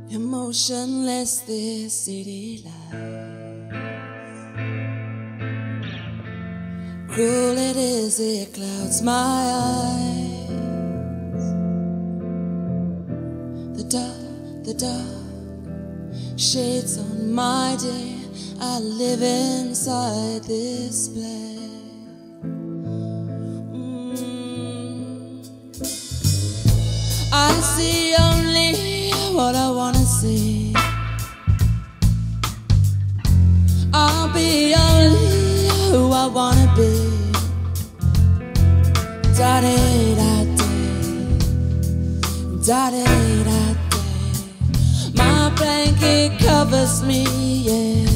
Emotionless this city lies. Cruel it is, it clouds my eyes. The dark shades on my day. I live inside this place. I see only what I wanna see. I'll be only who I wanna be. Da-dee-da-dee, da-dee-da-dee. My blanket covers me, yeah.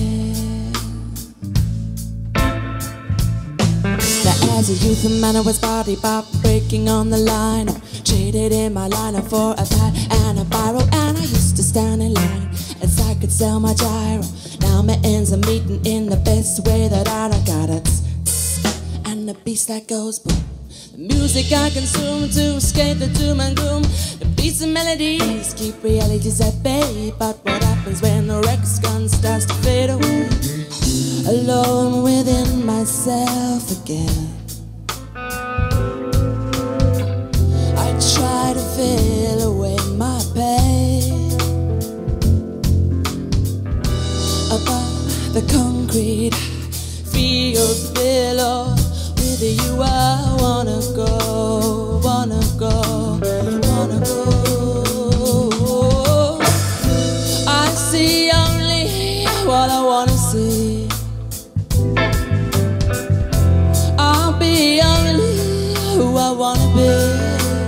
Now as a youth, a man I was body pop, breaking on the line. Traded in my liner for a pad and a biro, and I used to stand in line as I could sell my gyro. Now my ends are meeting in the best way that I know. Got a tss, and the beast that goes boom. The music I consume to escape the doom and gloom. The beats and melodies keep realities at bay. But what happens when the record's gun starts to fade away? Alone within myself again. Try to feel away my pain. Above the concrete fields below, with you I wanna go, wanna go, wanna go. I see only what I wanna see. I'll be only who I wanna be.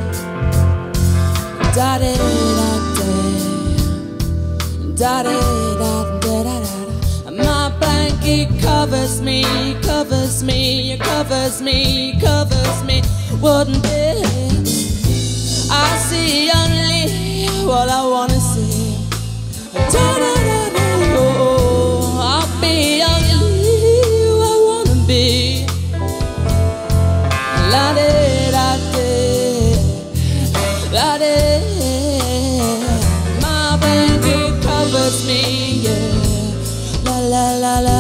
Da-dee-da-dee, da-dee-da-dee-da-da-da. My blanket covers me, covers me, covers me, covers me. Wouldn't it? I see only what I wanna see. Da-da-da-da, oh, I'll be only who I wanna be. La-dee-da-dee, la-dee. Covers me, yeah. La la la la.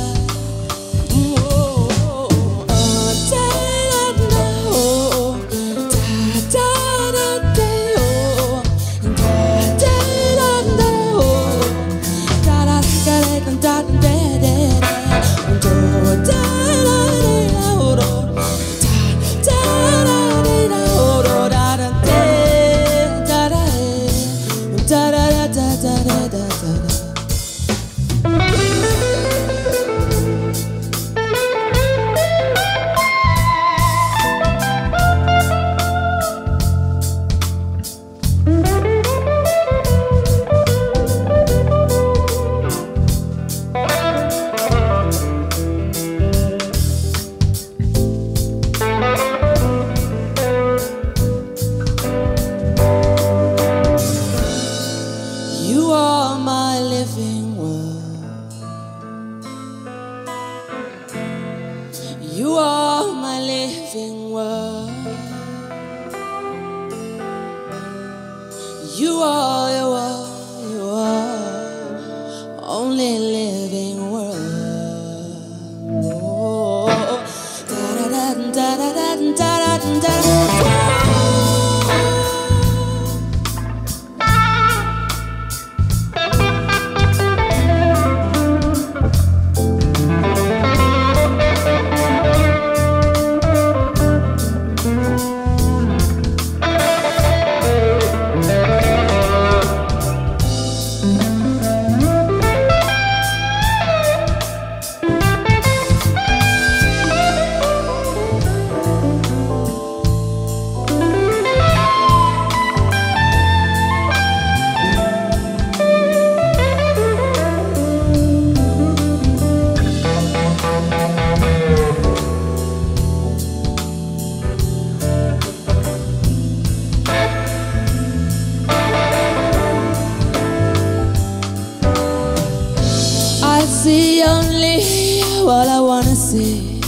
See only what I wanna see.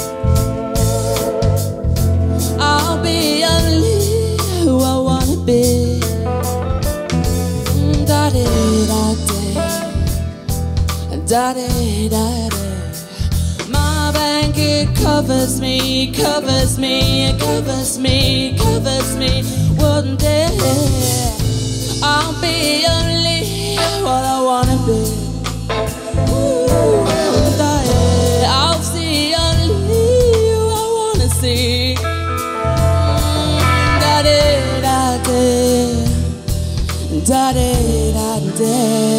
I'll be only who I wanna be. Da-dee. daddy, daddy. My blanket covers me, covers me, covers me, covers me. One day I'll be only what I wanna be. Ooh, daddy, I'll see only who I wanna see. Daddy, daddy, daddy, daddy.